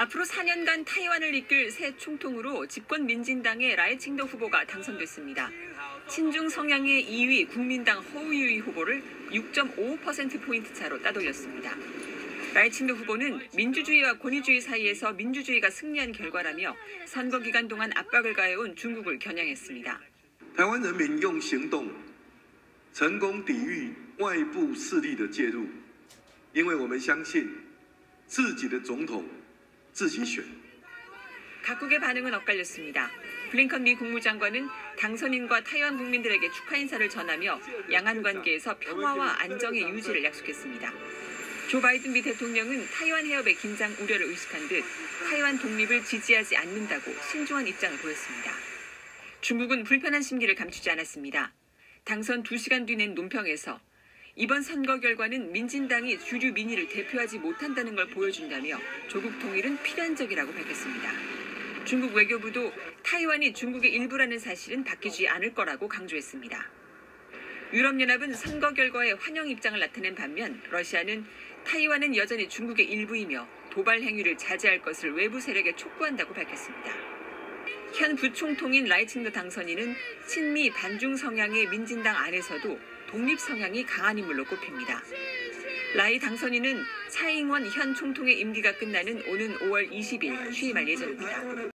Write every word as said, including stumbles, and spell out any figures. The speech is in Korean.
앞으로 사 년간 타이완을 이끌 새 총통으로 집권 민진당의 라이칭더 후보가 당선됐습니다. 친중 성향의 이 위 국민당 허우유이 후보를 육 점 오오 퍼센트포인트 차로 따돌렸습니다. 라이칭더 후보는 민주주의와 권위주의 사이에서 민주주의가 승리한 결과라며 선거 기간 동안 압박을 가해온 중국을 겨냥했습니다. 台湾人民用行动成功抵御外部势力的介入，因为我们相信自己的总统自己选。 각국의 반응은 엇갈렸습니다. 블링컨 미 국무장관은 당선인과 타이완 국민들에게 축하 인사를 전하며 양안 관계에서 평화와 안정의 유지를 약속했습니다. 조 바이든 미 대통령은 타이완 해협의 긴장 우려를 의식한 듯 타이완 독립을 지지하지 않는다고 신중한 입장을 보였습니다. 중국은 불편한 심기를 감추지 않았습니다. 당선 두 시간 뒤 낸 논평에서 이번 선거 결과는 민진당이 주류 민의를 대표하지 못한다는 걸 보여준다며 조국 통일은 필연적이라고 밝혔습니다. 중국 외교부도 타이완이 중국의 일부라는 사실은 바뀌지 않을 거라고 강조했습니다. 유럽연합은 선거 결과에 환영 입장을 나타낸 반면 러시아는 타이완은 여전히 중국의 일부이며 도발 행위를 자제할 것을 외부 세력에 촉구한다고 밝혔습니다. 현 부총통인 라이칭더 당선인은 친미 반중 성향의 민진당 안에서도 독립 성향이 강한 인물로 꼽힙니다. 라이 당선인은 차잉원 현 총통의 임기가 끝나는 오는 오월 이십일 취임할 예정입니다.